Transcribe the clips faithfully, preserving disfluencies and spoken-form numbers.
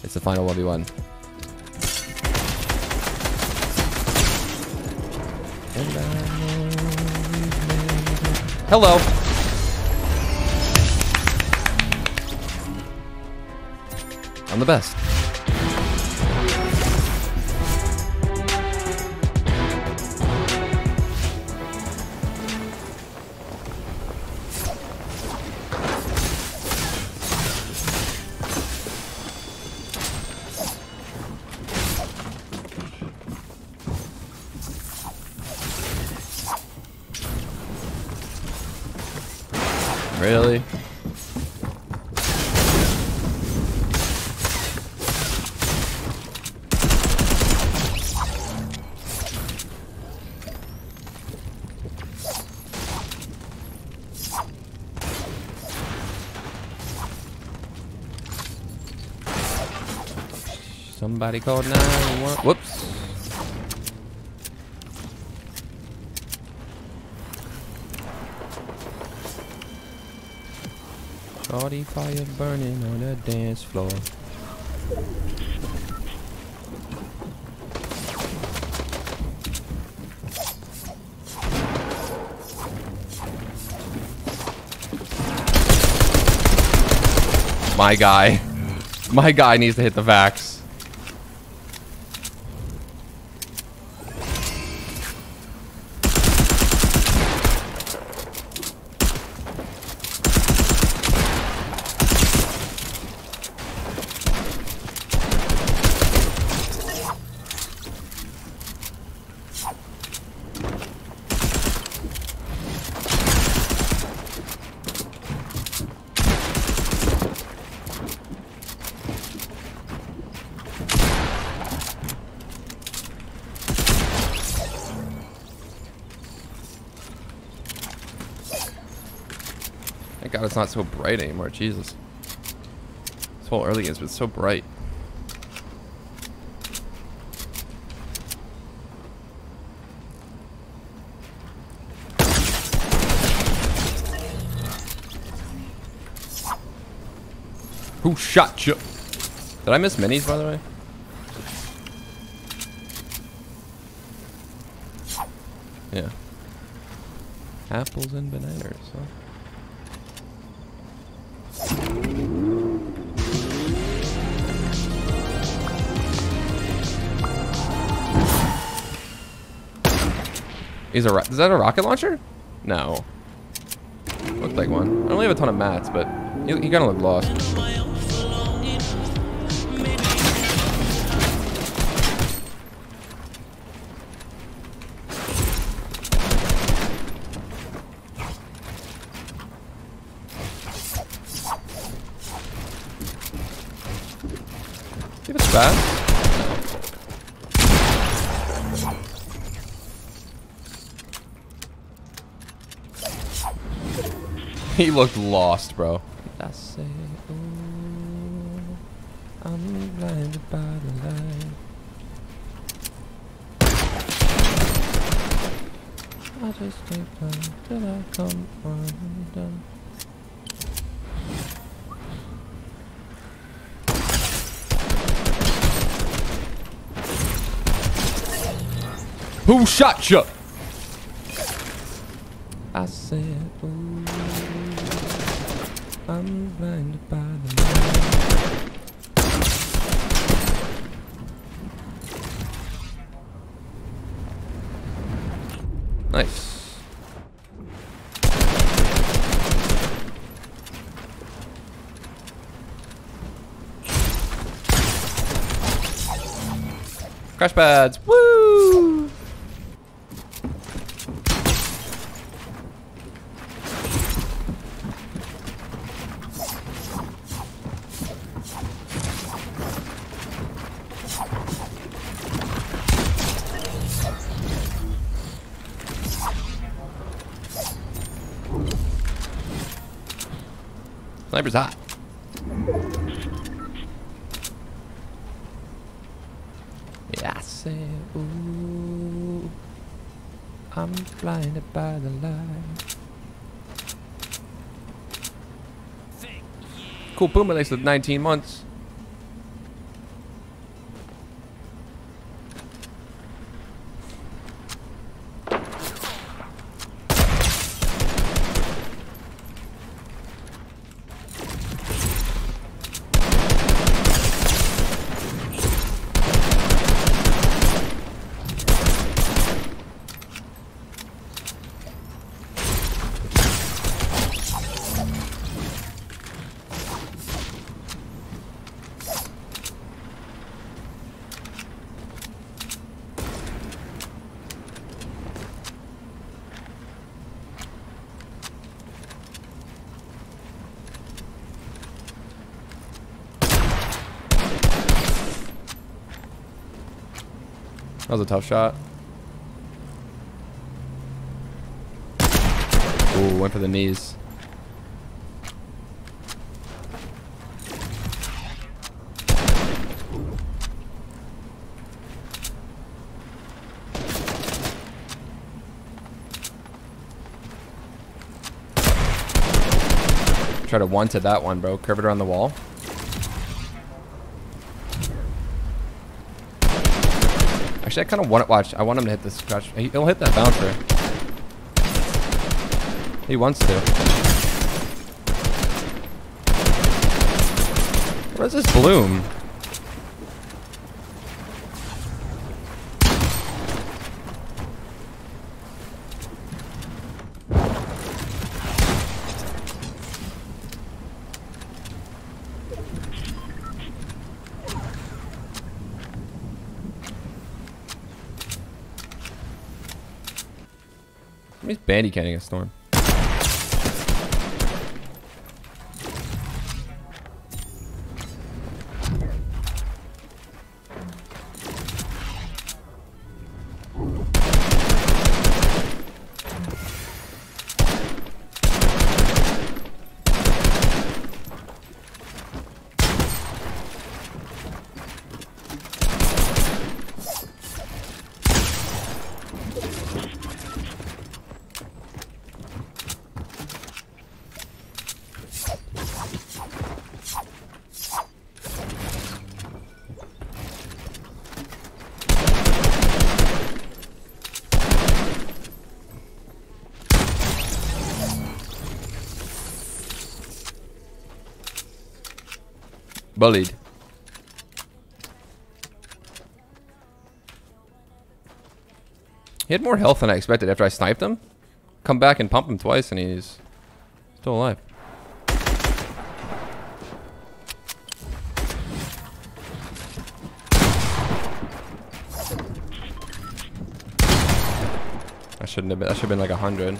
It's the final one v one. Hello. I'm the best. Really? Somebody called nine one one. Whoops. Shorty fire burning on the dance floor. My guy. My guy needs to hit the vax. Thank God it's not so bright anymore. Jesus. This whole early game's been so bright. Who shot you? Did I miss minis, by the way? Yeah. Apples and bananas, huh? Is a is that a rocket launcher? No. Looked like one. I don't have a ton of mats, but he, he kind of looked lost. See if it's fast. He looked lost, bro. I say, ooh, I'm blinded by the light. I just can't run till I come undone. Who shot you? I said, ooh, I'm blinded by the light. Nice. Crash pads, woo! Sniper's hot. Yeah, I said, ooh, I'm blinded by the light. Cool Puma, thanks for nineteen months. That was a tough shot. Ooh, went for the knees. Try to one to that one, bro. Curve it around the wall. Actually, I kind of want it. Watch. I want him to hit this crouch. He'll hit that bouncer. He wants to. Where's this bloom? He's bandy canning a storm. Bullied. He had more health than I expected after I sniped him. Come back and pump him twice and he's still alive. I shouldn't have been, that should have been like a hundred.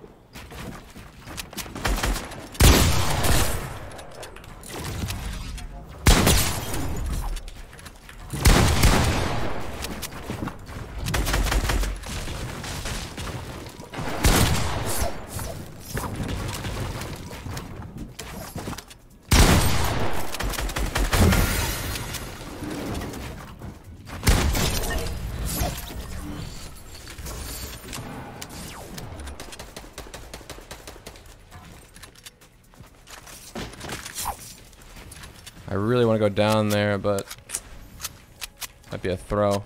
I really want to go down there, but might be a throw.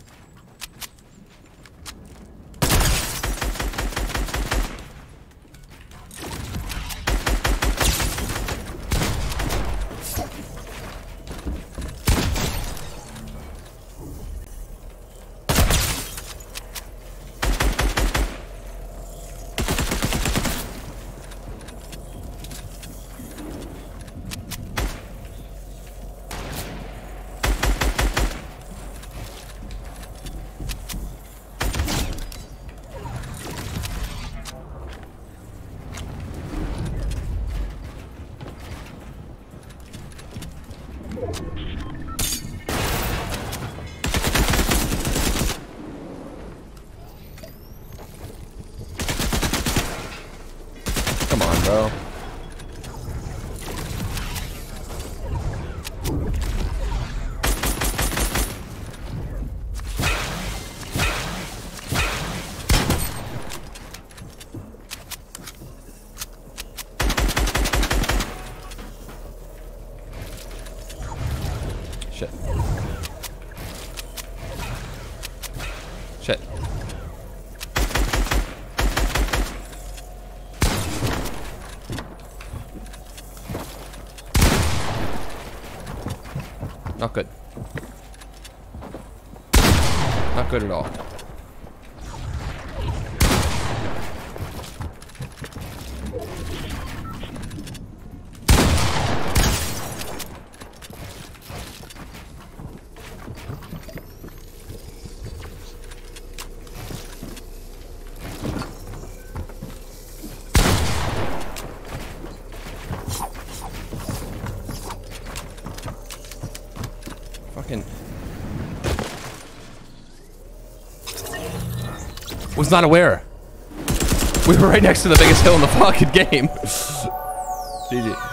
Come on, bro. Shit. Shit. Not good. Not good at all. Fucking Was not aware. We were right next to the biggest hill in the fucking game. G G.